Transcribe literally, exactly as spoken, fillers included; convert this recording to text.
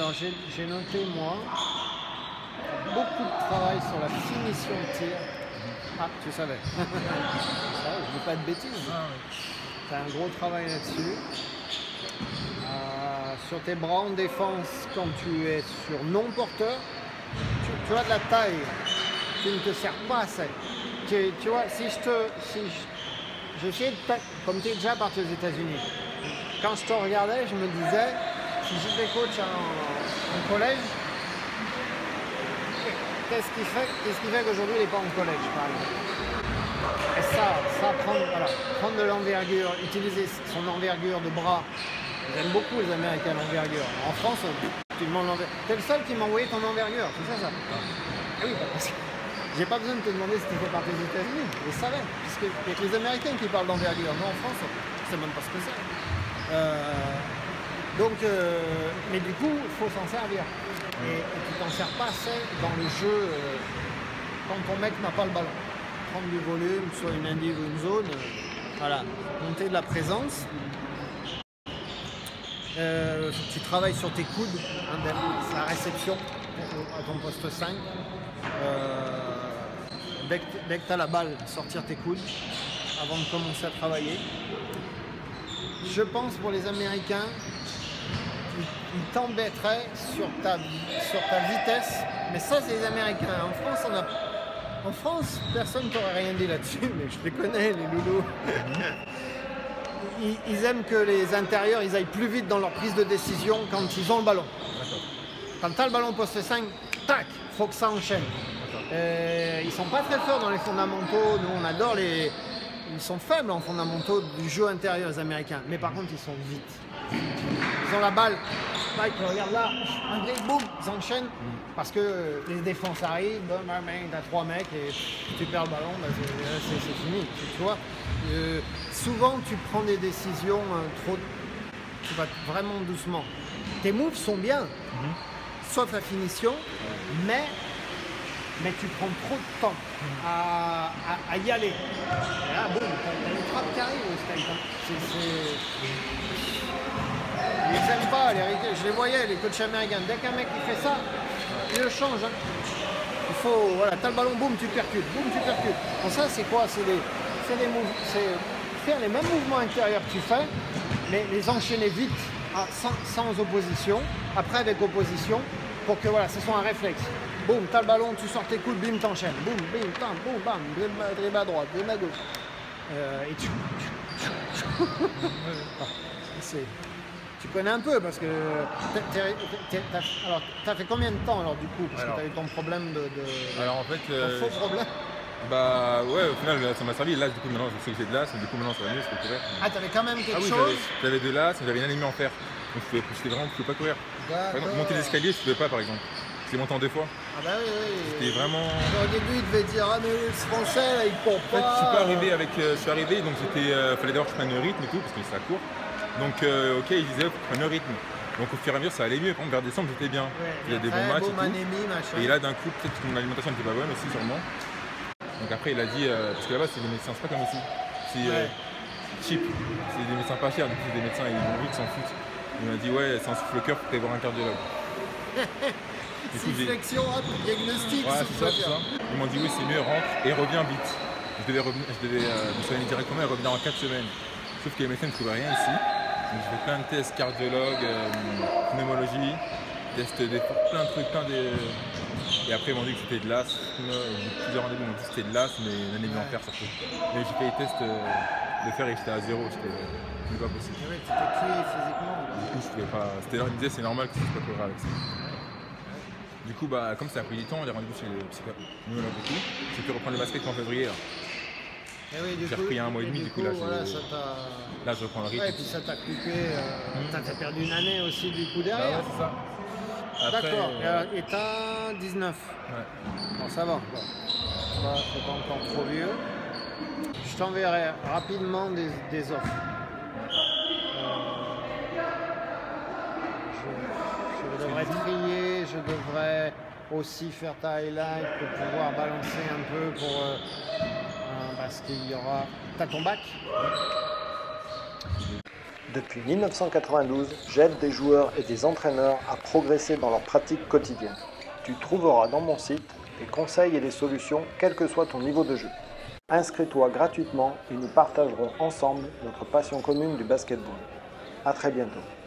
Alors j'ai noté moi beaucoup de travail sur la finition de tir. Ah, tu savais. Ça, je ne dis pas de bêtises. Tu as un gros travail là-dessus. Euh, sur tes bras en défense, quand tu es sur non porteur, tu, tu as de la taille qui ne te sert pas assez. Tu, tu vois, si je te... Si j'essayais de... Comme tu es déjà parti aux États-Unis, quand je te regardais, je me disais, si j'étais coach en, en collège, qu'est-ce qui fait, qu'est-ce qui fait qu'aujourd'hui il n'est pas en collège, par exemple? Et ça, ça prendre, voilà, prendre de l'envergure, utiliser son envergure de bras. Ils aiment beaucoup les Américains l'envergure. En France, tu demandes l'envergure. T'es le seul qui m'a envoyé ton envergure, c'est ça ça? Ah oui, parce que j'ai pas besoin de te demander si tu fais partie des États-Unis. Je le savais, puisque il y a que les Américains qui parlent d'envergure. Nous en France, on sait même pas ce que c'est. Euh, donc, euh, mais du coup, il faut s'en servir. Et, et tu t'en sers pas assez dans le jeu euh, quand ton mec n'a pas le ballon. Prendre du volume, soit une indive ou une zone, euh, voilà, monter de la présence. Euh, tu travailles sur tes coudes, hein, la réception à ton poste cinq. Euh, dès que, dès que tu as la balle, sortir tes coudes avant de commencer à travailler. Je pense pour les Américains, ils, ils t'embêteraient sur ta, sur ta vitesse, mais ça c'est les Américains. En France, on a, en France personne ne t'aurait rien dit là-dessus, mais je les connais, les loulous. Ils, ils aiment que les intérieurs ils aillent plus vite dans leur prise de décision quand ils ont le ballon. Quand tu as le ballon poste cinq, tac, il faut que ça enchaîne. Euh, ils sont pas très forts dans les fondamentaux. Nous on adore les... Ils sont faibles en fondamentaux du jeu intérieur, les Américains. Mais par contre ils sont vite. Ils ont la balle. Tac, regarde là, un gré, boum, ils enchaînent. Parce que les défenses arrivent, tu as trois mecs et tu perds le ballon, bah c'est fini. Tu vois, euh, souvent tu prends des décisions euh, trop... Tu vas vraiment doucement. Tes moves sont bien, mm-hmm. sauf la finition, mais, mais tu prends trop de temps mm-hmm. à, à, à y aller. Et là, boum, t'as une trappe qui arrive au Skype. Ils les aiment pas, les, je les voyais, les coachs américains. Dès qu'un mec il fait ça, il le change. Hein. Il faut, voilà, t'as le ballon, boum, tu percutes, boum, tu percutes. Donc ça, c'est quoi? C'est des, des c'est faire les mêmes mouvements intérieurs que tu fais, mais les enchaîner vite, à, sans, sans opposition, après avec opposition, pour que voilà, ce soit un réflexe. Boum, t'as le ballon, tu sors tes coudes, bim, t'enchaînes. Boum, bim, tam, boum, bam, dribble à droite, dribble à gauche. Euh, et tu... c'est... Tu connais un peu parce que tu as fait combien de temps alors du coup? Parce alors, que tu as eu ton problème de, de... Alors en fait... Euh, ton faux problème. Bah ouais, au final ça m'a servi. Là du coup maintenant je sais que j'ai de l'as, du coup maintenant ça va mieux, je peux courir. Ah t'avais quand même quelque ah, oui, chose? J'avais de l'as, mais j'avais une anémie en fer. Donc je pouvais, vraiment je pouvais pas courir. Par exemple, monter les escaliers je pouvais pas par exemple. Je l'ai monté en deux fois. Ah bah oui oui. C'était vraiment... Au début il devait dire ah mais ce français là il court pas. En fait je suis pas arrivé avec... Euh, je suis arrivé donc c'était... Euh, fallait d'abord que je prenne le rythme et tout parce que ça court. Donc euh, ok, il disait, faut prendre le rythme. Donc au fur et à mesure, ça allait mieux. Par exemple, vers décembre, j'étais bien. Ouais, il y a des bons matchs et tout. Anémie, et là, d'un coup, peut-être que mon alimentation n'était pas bonne aussi, sûrement. Donc après, il a dit, euh, parce que là-bas, c'est des médecins, c'est pas comme ici. C'est euh, ouais. cheap. C'est des médecins pas chers. Du coup, des médecins, ils vont vite, s'en foutent. Il m'a dit, ouais, c'est un souffle-cœur pour prévoir un cardiologue. Sifflexion, diagnostic. Ouais, c'est ça, c'est ça. Ils m'ont dit, oui, c'est mieux, rentre et reviens vite. Je devais, revenir, je devais euh, me soigner directement et revenir en quatre semaines. Sauf que les médecins ne trouvaient rien ici. Donc j'ai fait plein de tests, cardiologue, euh, pneumologie, tests des plein de trucs, plein de... Et après ils m'ont dit que c'était de l'as. Plusieurs rendez-vous m'ont dit que c'était de l'as, mais une anémie en fer surtout. Mais j'ai fait les tests euh, de fer et j'étais à zéro, c'était euh, pas possible. Oui, tu t'es cuit physiquement. Du coup je pouvais pas. C'était là, ils me disaient c'est normal que tu ne puisses pas courir avec ça. Du coup bah comme ça a pris du temps, les rendez-vous chez le psychiatre, nous on a beaucoup. J'ai pu reprendre le basket en février là. Oui, j'ai repris un mois et demi, du coup, du coup là, voilà, je... là je reprends le rythme. Ouais, et puis ça t'a coupé, euh, mmh. t'as perdu une année aussi du coup derrière. Bah ouais, c'est ça. D'accord, euh... et t'as dix-neuf. Ouais. Bon, ça va. Bon. T'es pas encore trop vieux. Je t'enverrai rapidement des, des offres. Euh, je, je devrais trier, je devrais aussi faire ta highlight pour pouvoir balancer un peu pour... Euh, parce qu'il y aura... T'as ton bac? Depuis mille neuf cent quatre-vingt-douze, j'aide des joueurs et des entraîneurs à progresser dans leur pratique quotidienne. Tu trouveras dans mon site des conseils et des solutions quel que soit ton niveau de jeu. Inscris-toi gratuitement et nous partagerons ensemble notre passion commune du basketball. À très bientôt.